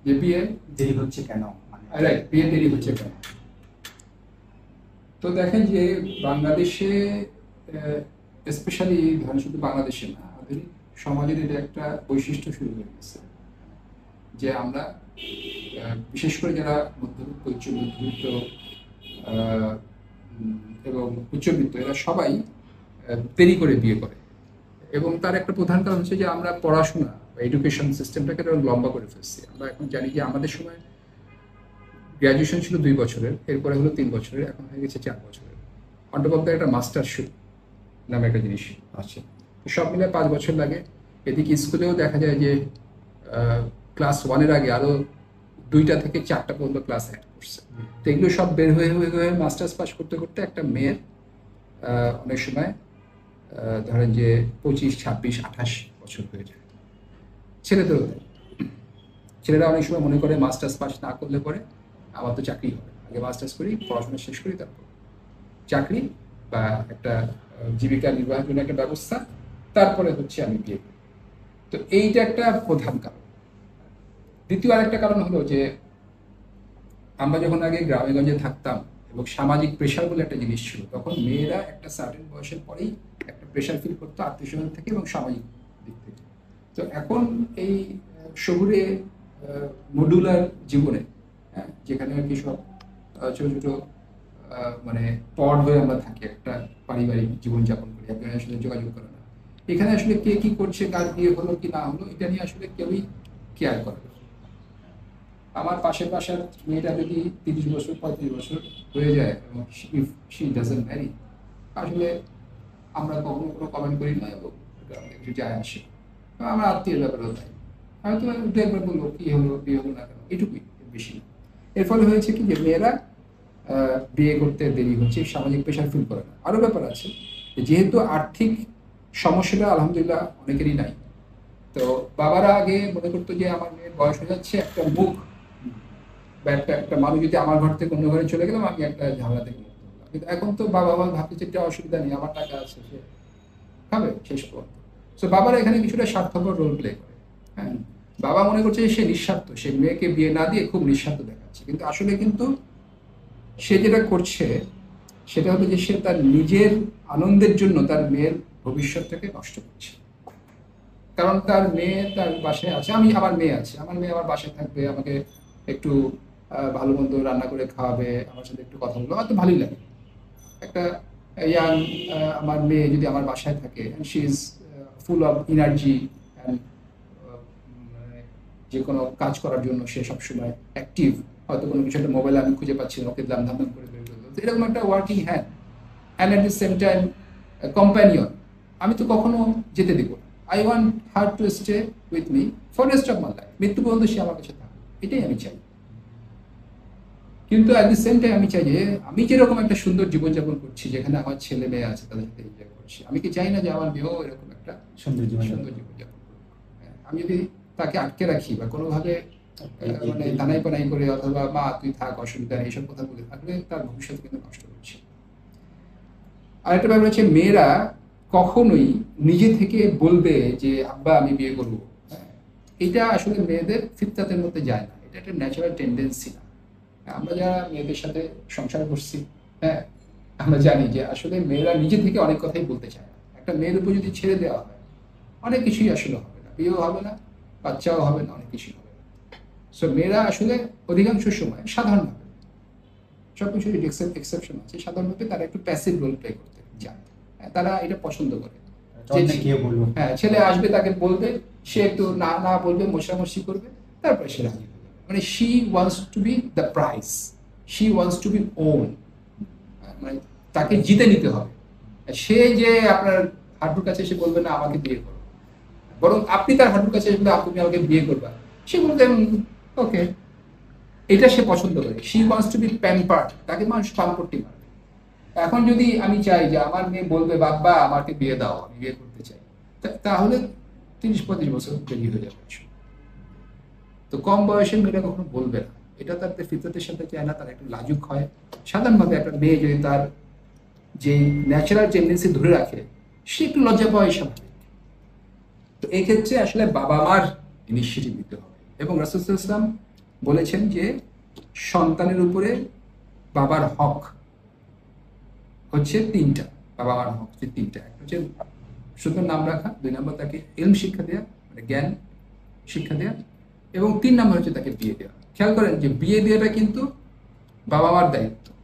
যে বিয়ে দেরি হচ্ছে কেন, রাইট, বিয়ে দেরি হচ্ছে কেন। তো দেখেন যে বাংলাদেশে স্পেশালি ধরেন শুধু বাংলাদেশে না, আমাদের সমাজের এটা একটা বৈশিষ্ট্য শুরু হয়ে গেছে যে আমরা বিশেষ করে যারা মধ্যবিত্ত, উচ্চ মধ্যবিত্ত এবং উচ্চবিত্ত, এরা সবাই দেরি করে বিয়ে করে। এবং তার একটা প্রধান কারণ হচ্ছে যে আমরা পড়াশোনা বা এডুকেশন সিস্টেমটাকে লম্বা করে ফেলছি। আমরা এখন জানি যে আমাদের সময় গ্র্যাজুয়েশন ছিল 2 বছরের, এরপরে হলো 3 বছরের, এখন হয়ে গেছে 4 বছরের। অন্তপক্ষে একটা মাস্টারশিপ নামে একটা জিনিস আছে, সব মিলে 5 বছর লাগে। এদিকে স্কুলেও দেখা যায় যে ক্লাস 1-এর আগে আরও 2টা থেকে 4টা পর্যন্ত ক্লাস অ্যাড করছে। তো এগুলো সব বের হয়ে হয়ে হয়ে মাস্টার্স পাস করতে করতে একটা মেয়ের অনেক সময় ধরেন যে 25, 26, 28 বছর হয়ে যায়। ছেলেদেরও তাই। ছেলেরা অনেক সময় মনে করে মাস্টার্স পাস না করলে পরে আমার তো চাকরি হবে, আগে মাস্টার্স করি, পড়াশোনা শেষ করি, তারপর চাকরি বা একটা জীবিকা নির্বাহের জন্য একটা ব্যবস্থা, তারপরে হচ্ছে আমি বিয়ে করি। তো এইটা একটা প্রধান কারণ। দ্বিতীয় আরেকটা কারণ হলো যে আমরা যখন আগে গ্রামে গঞ্জে থাকতাম এবং সামাজিক প্রেশার বলে একটা জিনিস ছিল, তখন মেয়েরা একটা সার্টেন বয়সের পরেই একটা প্রেশার ফিল করতো আত্মীয়স্বজন থেকে এবং সামাজিক দিক থেকে। তো এখন এই শহুরে মডুলার জীবনে, যেখানে আর কি সব ছোটো ছোটো মানে পড হয়ে আমরা থাকি, একটা পারিবারিক জীবনযাপন করি, একজনের সাথে যোগাযোগ করে না, এখানে আসলে কে কী করছে, কার বিয়ে হলো কি না হলো, এটা নিয়ে আসলে কেউই কেয়ার করে না। আমার পাশের বাসার মেয়েটা যদি 30 বছর 35 বছর হয়ে যায় এবং শি ডাজন্ট ম্যারি, আসলে আমরা কখনো কোনো কমেন্ট করি না এবং কিছু যায় আসে। আমার আত্মীয়ের ব্যাপারেও তাই, হয়তো দু একবার বলবো কী হলো, বিয়ে হলো না কেন, এটুকুই, বেশি। এর ফলে হয়েছে কি যে মেয়েরা বিয়ে করতে দেরি হচ্ছে, সামাজিক প্রেশার ফিল করে না। আরও ব্যাপার আছে, যেহেতু আর্থিক সমস্যাটা আলহামদুলিল্লাহ অনেকেরই নাই, তো বাবারা আগে মনে করতো যে আমার মেয়ের বয়স হয়ে যাচ্ছে, একটা মুখ বা একটা মানুষ যদি আমার ঘর থেকে অন্য ঘরে চলে গেলাম, আমি একটা ঝামেলা থেকে মুক্ত হলাম। কিন্তু এখন তো বাবা ভাবতে একটা অসুবিধা নেই, আমার টাকা আছে, সে খাবে শেষ পর্যন্ত। সো বাবারা এখানে কিছুটা স্বার্থপর রোল প্লে করে। হ্যাঁ, বাবা মনে করছে যে সে নিঃস্বার্থ, সে মেয়েকে বিয়ে না দিয়ে খুব নিঃস্বার্থ দেখাচ্ছে, কিন্তু আসলে কিন্তু সে যেটা করছে সেটা হলো যে সে তার নিজের আনন্দের জন্য তার মেয়ের ভবিষ্যৎটাকে নষ্ট করছে। কারণ তার মেয়ে তার বাসায় আছে, আমার মেয়ে আছে, আমার মেয়ে আমার বাসায় থাকবে, আমাকে একটু ভালো মন্দ রান্না করে খাওয়াবে, আমার সাথে একটু কথা বলবে, আমার তো ভালোই লাগে। একটা ইয়াং আমার মেয়ে যদি আমার বাসায় থাকে, she is full of energy and যে কোনো কাজ করার জন্য সে সবসময় অ্যাক্টিভ। হয়তো কোনো কিছু একটা মোবাইলে আমি খুঁজে পাচ্ছি না, ওকে দাম ধাম করে বের করে দেবো। এরকম একটা working hand and at the same time companion আমি তো কখনো যেতে দেবো না। I want her to stay with me for rest of my life, মৃত্যু পর্যন্ত সে আমার কাছে থাকবে, এটাই আমি চাই। কিন্তু অ্যাট দি সেম টাইম আমি চাই যে আমি যেরকম একটা সুন্দর জীবনযাপন করছি, যেখানে আমার ছেলে মেয়ে আছে, তাদের সাথে এনজয় করছি, আমি কি চাই না যে আমার মেয়েও এরকম একটা সুন্দর জীবনযাপন করবে। আমি যদি তাকে আটকে রাখি বা কোনোভাবে মানে দানাই পানাই করে, অথবা মা তুই থাক, অসুবিধা নেই, এইসব কথা বলে থাকলে তার ভবিষ্যৎ কিন্তু নষ্ট হচ্ছে। আরেকটা ব্যাপার হচ্ছে, মেয়েরা কখনোই নিজে থেকে বলবে যে আব্বা আমি বিয়ে করবো, এটা আসলে মেয়েদের ফিতরাতের মধ্যে যায় না, এটা একটা ন্যাচারাল টেন্ডেন্সি না। আমরা যারা মেয়েদের সাথে সংসার করছি, হ্যাঁ, আমরা জানি যে আসলে মেয়েরা নিজে থেকে অনেক কথাই বলতে চায় না। একটা মেয়ের উপর যদি ছেড়ে দেওয়া হয়, অনেক কিছুই আসলে হবে না, বিয়েও হবে না, বাচ্চাও হবে না, অনেক কিছুই হবে না। সো মেয়েরা আসলে অধিকাংশ সময় সাধারণভাবে, সব কিছু এক্সেপশন আছে, সাধারণভাবে তারা একটু প্যাসিভ রোল প্লে করতে চায়। তারা এটা পছন্দ করে। হ্যাঁ, ছেলে আসবে, তাকে বলবে, সে একটু না না বলবে, মশামশি করবে, তারপরে সে রাজি হবে। মানে she wants to be the prize, she wants to be won, মানে তাকে জিতে নিতে হবে। সে যে আপনার হাঁটুর কাছে এসে বলবে না আমাকে বিয়ে করো, বরং আপনি তার হাঁটুর কাছে এসে তুমি আমাকে বিয়ে করবা, সে বলবে ওকে, এটা সে পছন্দ করে। She wants to be pampered, তাকে মানুষ পাম্পটি মারবে। এখন যদি আমি চাই যে আমার মেয়ে বলবে বাবা আমাকে বিয়ে দাও, আমি বিয়ে করতে চাই, তাহলে 30-35 বছর দেরি হয়ে যাবে। তো কম বয়সের মেয়েরা কখনো বলবে না, এটা তার ফিতরতের সাথে চায় না, তার একটু লাজুক হয়। সাধারণভাবে একটা মেয়ে যদি তার যে ন্যাচারাল টেন্ডেন্সি ধরে রাখে, সে একটু লজ্জা পাওয়াই স্বাভাবিক। তো এই ক্ষেত্রে আসলে বাবা মার ইনিশিয়েটিভ নিতে হবে। এবং রাসূল সাল্লাল্লাহু আলাইহি ওয়াসাল্লাম বলেছেন যে সন্তানের উপরে বাবার হক হচ্ছে তিনটা। বাবা মার হক হচ্ছে তিনটা। একটা হচ্ছে সুন্দর নাম রাখা, 2 নম্বর তাকে ইলম শিক্ষা দেওয়া, মানে জ্ঞান শিক্ষা দেওয়া, এবং 3 নম্বর হচ্ছে তাকে বিয়ে দেওয়া। খেয়াল করেন যে বিয়ে দেওয়াটা কিন্তু বাবা মার দায়িত্ব।